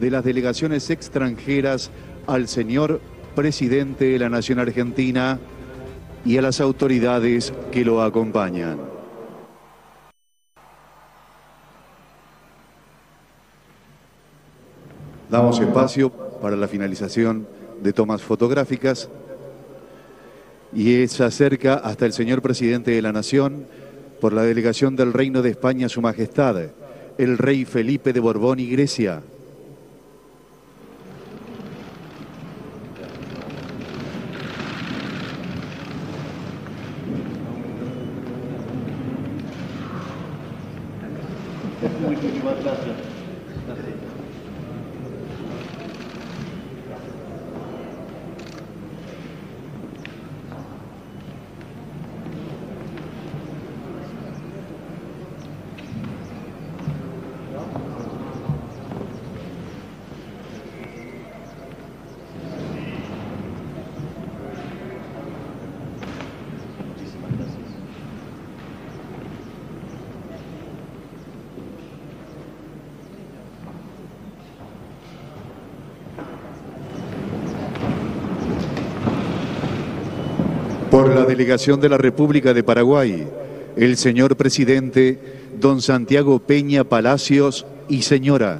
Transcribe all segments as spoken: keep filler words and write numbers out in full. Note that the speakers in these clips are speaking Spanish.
de las delegaciones extranjeras al señor presidente de la Nación Argentina y a las autoridades que lo acompañan. Damos espacio para la finalización de tomas fotográficas y se acerca hasta el señor presidente de la Nación por la delegación del Reino de España, Su Majestad, el rey Felipe de Borbón y Grecia. Muchísimas gracias. Gracias. Por la delegación de la República de Paraguay, el señor presidente, don Santiago Peña Palacios y señora.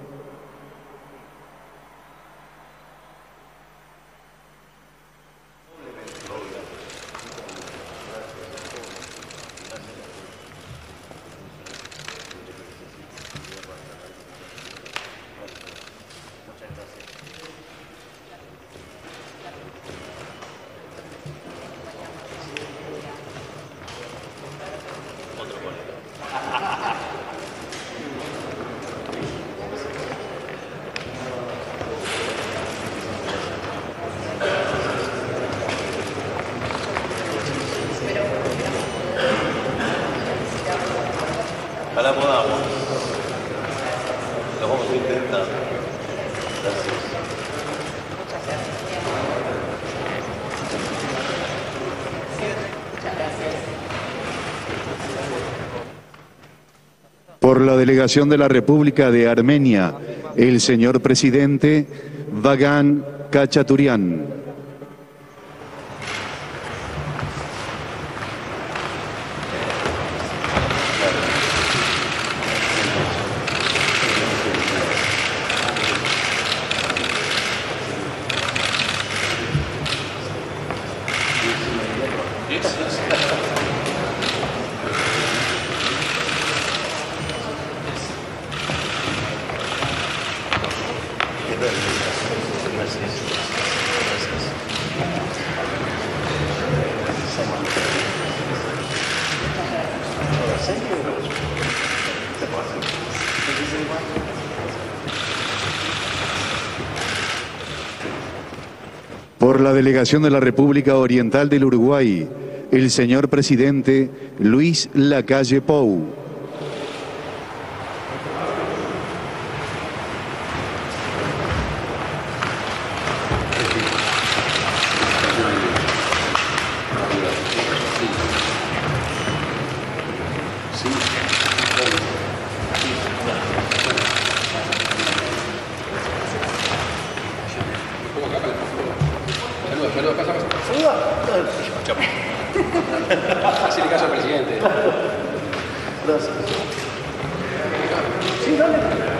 Ojalá podamos. Lo vamos a intentar. Gracias. Muchas gracias. Muchas gracias. Por la delegación de la República de Armenia, el señor presidente Vagan Khachaturian. Por la delegación de la República Oriental del Uruguay, el señor presidente Luis Lacalle Pou. Así le caso al presidente. Gracias. Sí, dale.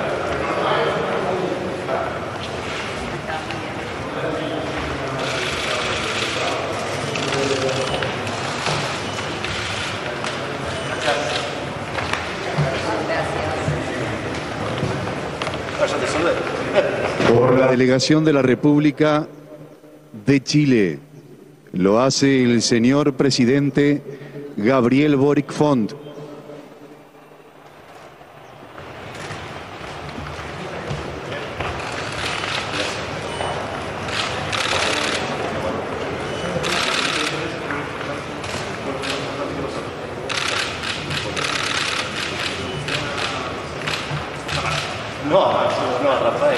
Por la delegación de la República de Chile, lo hace el señor presidente Gabriel Boric Font. No, no, Rafael.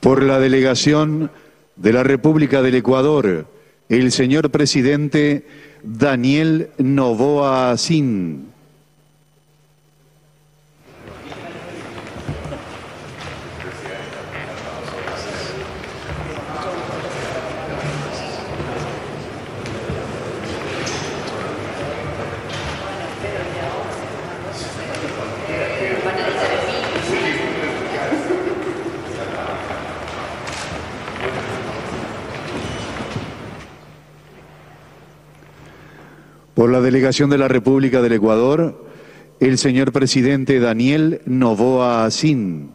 Por la delegación de la República del Ecuador, el señor presidente Daniel Noboa Asín. Por la delegación de la República del Ecuador, el señor presidente Daniel Noboa Asín.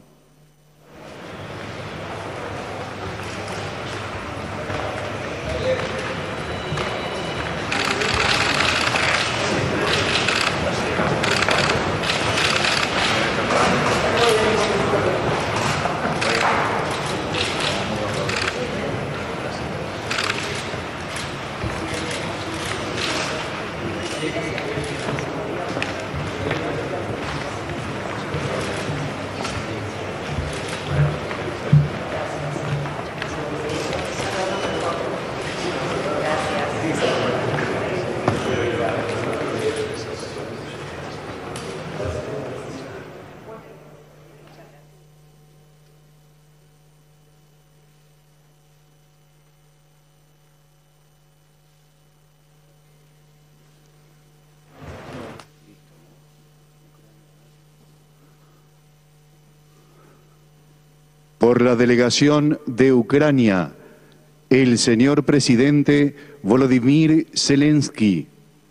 Por la delegación de Ucrania, el señor presidente Volodymyr Zelensky.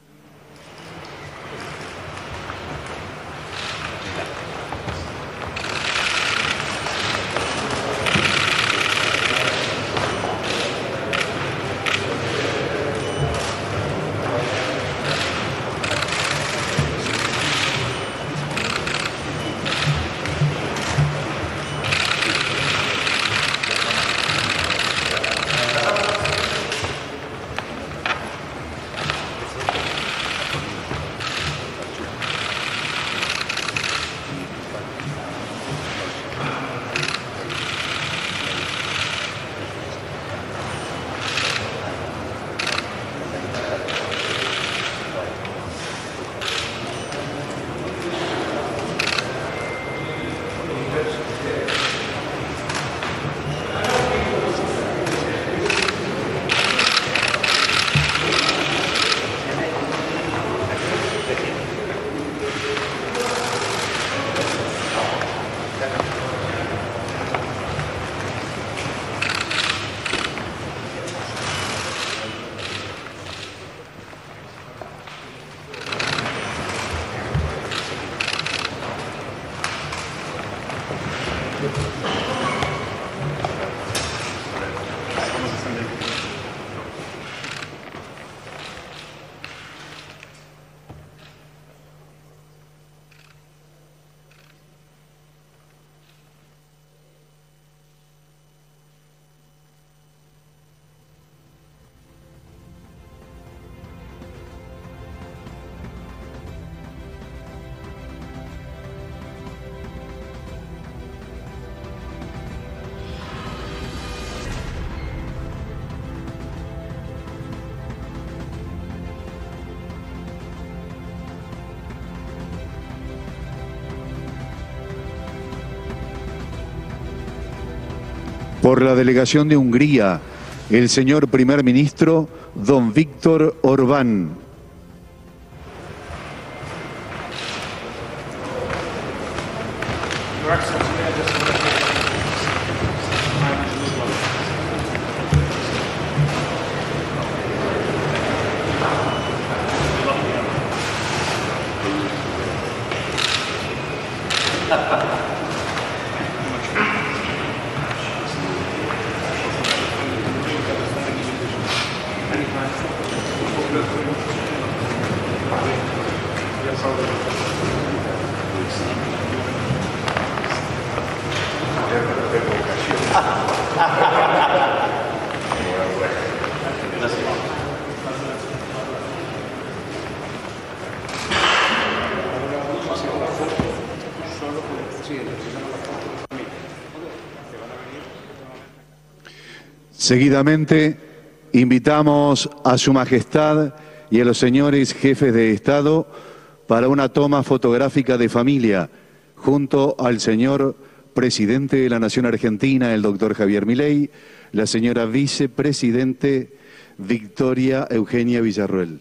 Por la delegación de Hungría, el señor primer ministro, don Víctor Orbán. Seguidamente, invitamos a Su Majestad y a los señores jefes de Estado para una toma fotográfica de familia junto al señor presidente de la Nación Argentina, el doctor Javier Milei, la señora vicepresidente Victoria Eugenia Villarroel.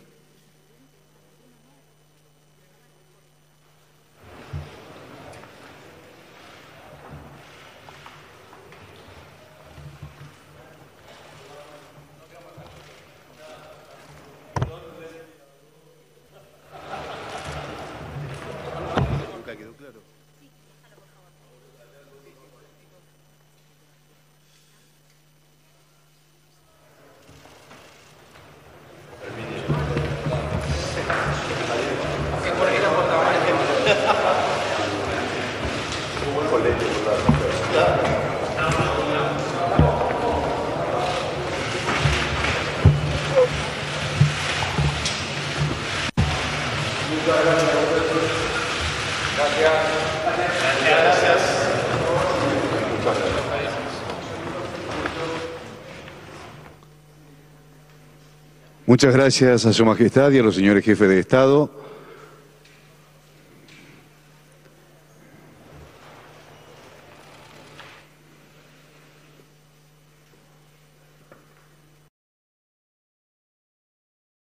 Muchas gracias a Su Majestad y a los señores jefes de Estado.